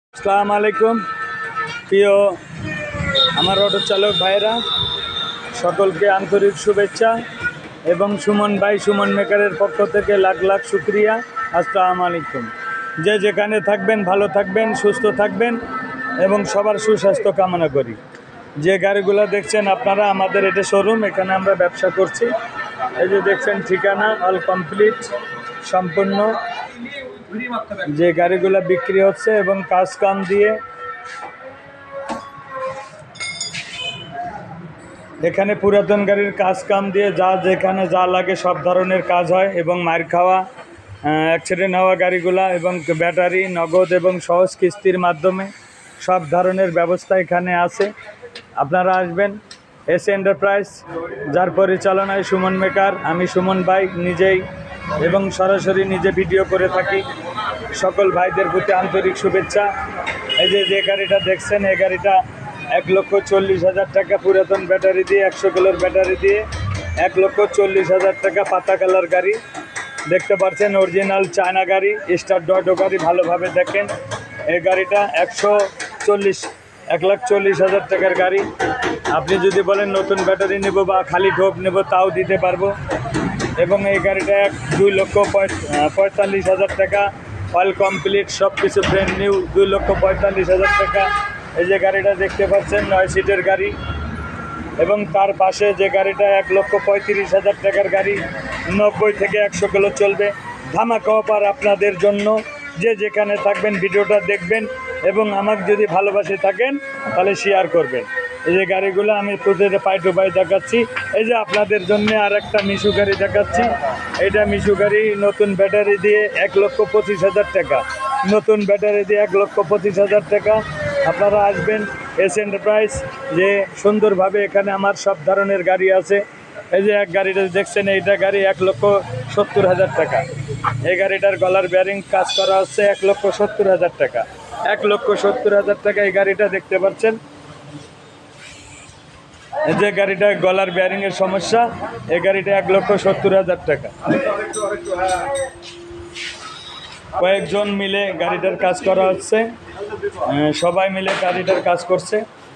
আসসালামু আলাইকুম প্রিয় আমার অটো চালক ভাইরা, সকলকে আন্তরিক শুভেচ্ছা এবং সুমন ভাই সুমন মেকারের পক্ষ থেকে লাখ লাখ শুক্রিয়া। আসসালামু আলাইকুম। যে যেখানে থাকবেন ভালো থাকবেন, সুস্থ থাকবেন এবং সবার সুস্বাস্থ্য কামনা করি। যে গাড়িগুলো দেখছেন আপনারা, আমাদের এটা শোরুম, এখানে আমরা ব্যবসা করছি। এই যে দেখছেন ঠিকানা অল কমপ্লিট, সম্পূর্ণ যে গাড়িগুলো বিক্রি হচ্ছে এবং কাজ কাম দিয়ে এখানে পুরাতন গাড়ির কাজ কাম দিয়ে যা যেখানে যা লাগে সব ধরনের কাজ হয় এবং মার খাওয়া অ্যাক্সিডেন্ট হওয়া গাড়িগুলা এবং ব্যাটারি নগদ এবং সহজ কিস্তির মাধ্যমে সব ধরনের ব্যবস্থা এখানে আছে। আপনারা আসবেন এস এন্টারপ্রাইজ, যার পরিচালনায় সুমন মেকার, আমি সুমন ভাই নিজেই এবং সরাসরি নিজে ভিডিও করে থাকি। সকল ভাইদের প্রতি আন্তরিক শুভেচ্ছা। এই যে গাড়িটা দেখছেন, এই গাড়িটা 1,40,000 টাকা পুরাতন ব্যাটারি দিয়ে, 100 কিলোর ব্যাটারি দিয়ে 1,40,000 টাকা পাতা কালার গাড়ি দেখতে পাচ্ছেন। অরিজিনাল চায়না গাড়ি, স্টার ডটো গাড়ি, ভালোভাবে দেখেন। এই গাড়িটা 1,40,000 টাকার গাড়ি। আপনি যদি বলেন নতুন ব্যাটারি নেব বা খালি ঢোপ নেব, তাও দিতে পারবো। এবং এই গাড়িটা 2,45,000 টাকা, অয়েল কমপ্লিট, সব কিছু ব্র্যান্ড নিউ, 2,45,000 টাকা। এই যে গাড়িটা দেখতে পাচ্ছেন 9 সিটের গাড়ি। এবং তার পাশে যে গাড়িটা 1,35,000 টাকার গাড়ি, 90 থেকে 100 কিলো চলবে। ধামাকা অফার আপনাদের জন্য। যে যেখানে থাকবেন ভিডিওটা দেখবেন এবং আমাকে যদি ভালোবাসে থাকেন তাহলে শেয়ার করবেন। এই যে গাড়িগুলো আমি প্রতিটা পাই টু পাই দেখাচ্ছি। এই যে আপনাদের জন্য আর একটা মিশু গাড়ি দেখাচ্ছি। এটা মিশু গাড়ি, নতুন ব্যাটারি দিয়ে 1,25,000 টাকা, নতুন ব্যাটারি দিয়ে 1,25,000 টাকা। আপনারা আসবেন এস এন্টারপ্রাইজ, যে সুন্দরভাবে এখানে আমার সব ধরনের গাড়ি আছে। এই যে এক গাড়িটা দেখছেন, এইটা গাড়ি 1,70,000 টাকা। এই গাড়িটার গলার বেয়ারিং কাজ করা হচ্ছে 1,70,000 টাকা, 1,70,000 টাকা এই গাড়িটা দেখতে পাচ্ছেন। এই যে গাড়িটা গলার বেয়ারিংয়ের সমস্যা, এই গাড়িটা 1,70,000 টাকা। কয়েকজন মিলে গাড়িটার কাজ করা হচ্ছে, সবাই মিলে গাড়িটার কাজ করছে।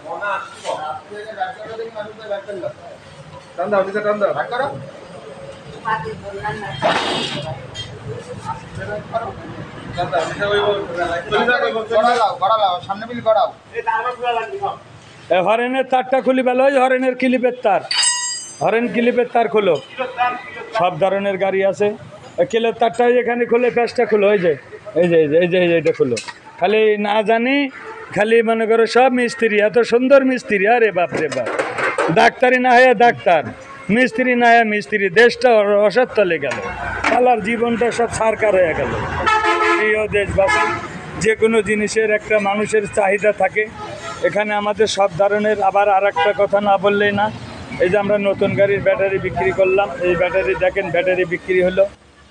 হরেনের তারটা খুলি ভালো, ওই হরেনের ক্লিপের তার, হরেন ক্লিপের তার খুলো। সব ধরনের গাড়ি আছে। কিলোর তারটা এখানে খুলে, প্যাঁচটা খুলো। এই যে এই যে এই যে এই যে এইটা খুলো। খালি না জানি, খালি মনে করো সব মিস্ত্রি, এত সুন্দর মিস্ত্রি, আরে বাপ রে বাপ। ডাক্তারি না হয় ডাক্তার, মিস্ত্রি না হয় মিস্ত্রি, দেশটা অসৎতলে গেল, খেলার জীবনটা সব সারকার হয়ে গেল। প্রিয় দেশবাসী, যে কোনো জিনিসের একটা মানুষের চাহিদা থাকে, এখানে আমাদের সব ধরনের। আবার আর একটা কথা না বললেই না, এই যে আমরা নতুন গাড়ির ব্যাটারি বিক্রি করলাম। এই ব্যাটারি দেখেন, ব্যাটারি বিক্রি হলো,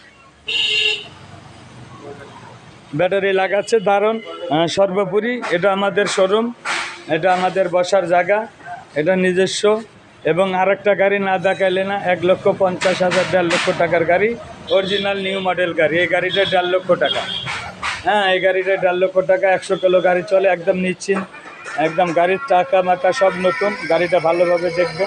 ব্যাটারি লাগাচ্ছে দারুণ। সর্বোপরি এটা আমাদের শোরুম, এটা আমাদের বসার জায়গা, এটা নিজস্ব। এবং আর একটা গাড়ি না দেখাইলে না, 1,50,000 1.5 লক্ষ টাকার গাড়ি, অরিজিনাল নিউ মডেল গাড়ি। এই গাড়িটা 1.5 লক্ষ টাকা। হ্যাঁ, এই গাড়িটা 1.5 লক্ষ টাকা, 100 কিলো গাড়ি চলে, একদম নিশ্চিন্ত, একদম গাড়ির চাকা মাকা সব নতুন। গাড়িটা ভালোভাবে দেখবেন।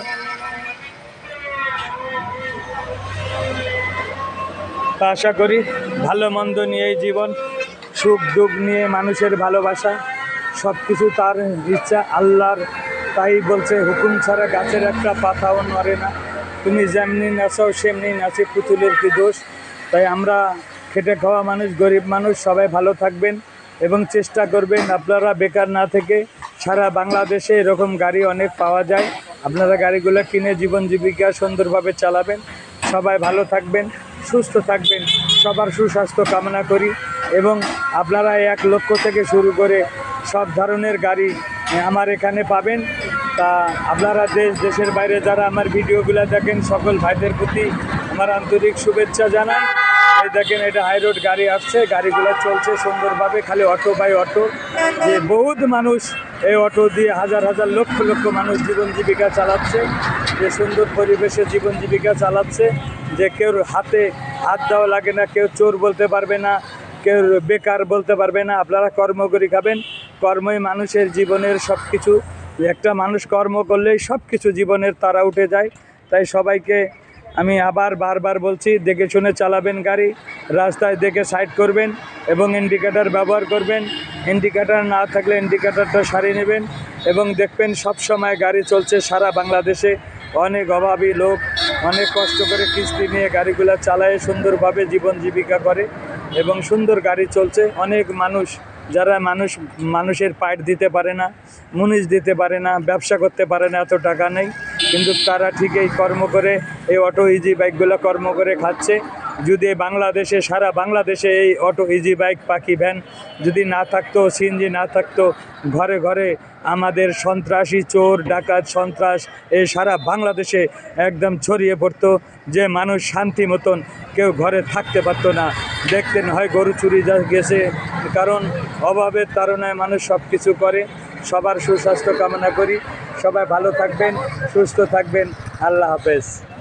তা আশা করি ভালো মন্দ নিয়েই জীবন, সুখ দুঃখ নিয়ে মানুষের ভালোবাসা, সব কিছু তার ইচ্ছা আল্লাহর। তাই বলছে, হুকুম ছাড়া গাছের একটা পাতাও নড়ে না, তুমি যেমনি নাচাও সেমনি নাচে, পুতুলের কি দোষ। তাই আমরা খেটে খাওয়া মানুষ, গরিব মানুষ, সবাই ভালো থাকবেন এবং চেষ্টা করবেন আপনারা বেকার না থেকে। সারা বাংলাদেশে এরকম গাড়ি অনেক পাওয়া যায়, আপনারা গাড়িগুলো কিনে জীবন জীবিকা সুন্দরভাবে চালাবেন। সবাই ভালো থাকবেন, সুস্থ থাকবেন, সবার সুস্বাস্থ্য কামনা করি। এবং আপনারা 1 লক্ষ থেকে শুরু করে সব ধরনের গাড়ি আমার এখানে পাবেন। তা আপনারা দেশের বাইরে যারা আমার ভিডিওগুলো দেখেন, সকল ভাইদের প্রতি আমার আন্তরিক শুভেচ্ছা জানাই। এই দেখেন, এটা হাইরোড গাড়ি আসছে, গাড়িগুলো চলছে সুন্দরভাবে, খালি অটো বাই অটো। যে বহুত মানুষ এই অটো দিয়ে, হাজার হাজার লক্ষ লক্ষ মানুষ জীবন জীবিকা চালাচ্ছে, যে সুন্দর পরিবেশে জীবন জীবিকা চালাচ্ছে। যে কেউ হাতে হাত দেওয়া লাগে না, কেউ চোর বলতে পারবে না, কেউ বেকার বলতে পারবে না। আপনারা কর্ম করে খাবেন, কর্মই মানুষের জীবনের সব কিছু। একটা মানুষ কর্ম করলেই সব কিছু জীবনের তারা উঠে যায়। তাই সবাইকে আমি আবার বারবার বলছি, দেখে শুনে চালাবেন গাড়ি, রাস্তায় দেখে সাইড করবেন এবং ইন্ডিকেটার ব্যবহার করবেন। ইন্ডিকেটার না থাকলে ইন্ডিকেটারটা সারিয়ে নেবেন এবং দেখবেন সব সময় গাড়ি চলছে সারা বাংলাদেশে। অনেক অভাবী লোক অনেক কষ্ট করে কিস্তি নিয়ে গাড়িগুলো চালায় সুন্দরভাবে জীবন জীবিকা করে এবং সুন্দর গাড়ি চলছে। অনেক মানুষ যারা মানুষের পাইট দিতে পারে না, মুনিশ দিতে পারে না, ব্যবসা করতে পারে না, এত টাকা নেই, কিন্তু তারা ঠিক এই কর্ম করে এই অটো ইজি বাইকগুলো কর্ম করে খাচ্ছে। যদি বাংলাদেশে সারা বাংলাদেশে এই অটো ইজি বাইক পাখি ভ্যান যদি না থাকতো, সিএনজি না থাকতো, ঘরে ঘরে আমাদের সন্ত্রাসী চোর ডাকাত সন্ত্রাস এই সারা বাংলাদেশে একদম ছড়িয়ে পড়তো, যে মানুষ শান্তি মতন কেউ ঘরে থাকতে পারতো না। দেখতেন হয় গরু চুরি গেছে, কারণ অভাবের তাড়নায় মানুষ সব কিছু করে। সবার সুস্বাস্থ্য কামনা করি, সবাই ভালো থাকবেন, সুস্থ থাকবেন। আল্লাহ হাফেজ।